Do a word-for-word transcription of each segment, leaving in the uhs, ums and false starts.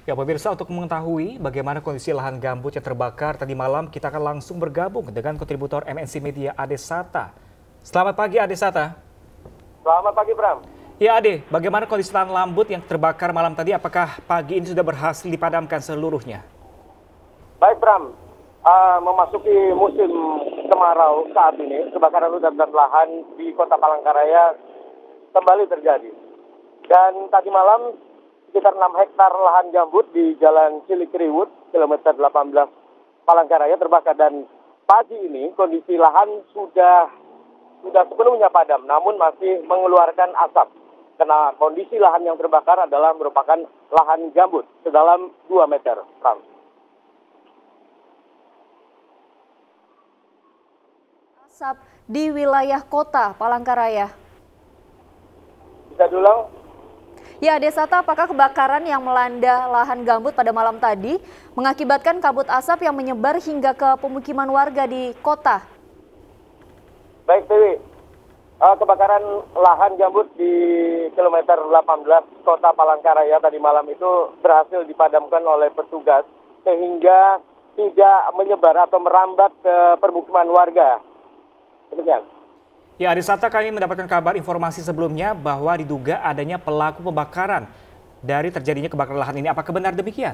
Ya pemirsa, untuk mengetahui bagaimana kondisi lahan gambut yang terbakar tadi malam, kita akan langsung bergabung dengan kontributor M N C Media Ade Sata. Selamat pagi Ade Sata. Selamat pagi Bram. Ya Ade, bagaimana kondisi lahan gambut yang terbakar malam tadi? Apakah pagi ini sudah berhasil dipadamkan seluruhnya? Baik Bram, uh, memasuki musim kemarau saat ini, kebakaran hutan dan lahan di Kota Palangkaraya kembali terjadi. Dan tadi malam sekitar enam hektar lahan gambut di Jalan Cilikriwut, kilometer delapan belas Palangkaraya terbakar, dan pagi ini kondisi lahan sudah sudah sepenuhnya padam, namun masih mengeluarkan asap. Karena kondisi lahan yang terbakar adalah merupakan lahan gambut sedalam dua meter. Ram. Asap di wilayah Kota Palangkaraya. Bisa diulang? Ya, Ade Sata, apakah kebakaran yang melanda lahan gambut pada malam tadi mengakibatkan kabut asap yang menyebar hingga ke pemukiman warga di kota? Baik, Dewi. Uh, kebakaran lahan gambut di kilometer delapan belas Kota Palangkaraya tadi malam itu berhasil dipadamkan oleh petugas sehingga tidak menyebar atau merambat ke permukiman warga. Demikian. Ya, Ade Sata, kami mendapatkan kabar informasi sebelumnya bahwa diduga adanya pelaku pembakaran dari terjadinya kebakaran lahan ini. Apakah benar demikian?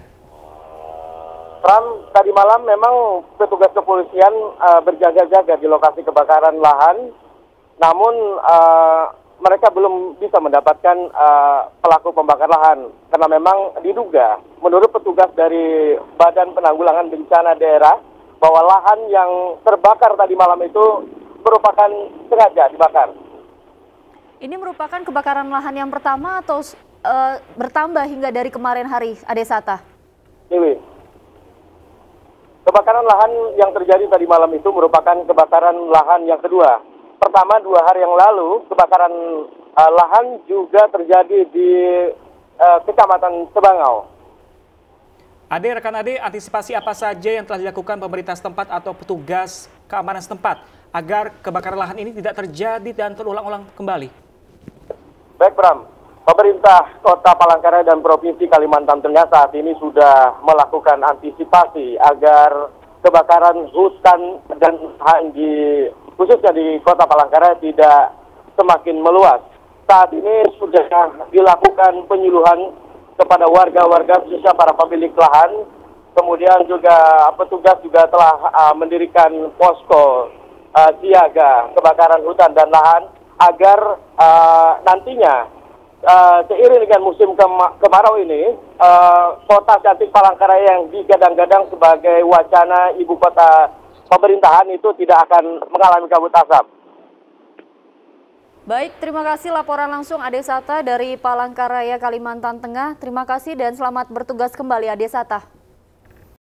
Ram, tadi malam memang petugas kepolisian uh, berjaga-jaga di lokasi kebakaran lahan, namun uh, mereka belum bisa mendapatkan uh, pelaku pembakar lahan karena memang diduga menurut petugas dari Badan Penanggulangan Bencana Daerah bahwa lahan yang terbakar tadi malam itu merupakan sengaja dibakar. Ini merupakan kebakaran lahan yang pertama atau uh, bertambah hingga dari kemarin hari, Ade Sata? Dewi, kebakaran lahan yang terjadi tadi malam itu merupakan kebakaran lahan yang kedua. Pertama, dua hari yang lalu, kebakaran uh, lahan juga terjadi di uh, Kecamatan Sebangau. Ade, rekan Ade, antisipasi apa saja yang telah dilakukan pemerintah setempat atau petugas keamanan setempat agar kebakaran lahan ini tidak terjadi dan terulang-ulang kembali? Baik Bram, pemerintah Kota Palangkaraya dan Provinsi Kalimantan Tengah saat ini sudah melakukan antisipasi agar kebakaran hutan dan lahan di khususnya di Kota Palangkaraya tidak semakin meluas. Saat ini sudah dilakukan penyuluhan kepada warga-warga khususnya para pemilik lahan. Kemudian juga petugas juga telah uh, mendirikan posko uh, siaga kebakaran hutan dan lahan agar uh, nantinya uh, seiring dengan musim kema kemarau ini uh, kota cantik Palangkaraya yang digadang-gadang sebagai wacana ibu kota pemerintahan itu tidak akan mengalami kabut asap. Baik, terima kasih laporan langsung Ade Sata dari Palangkaraya, Kalimantan Tengah. Terima kasih dan selamat bertugas kembali Ade Sata.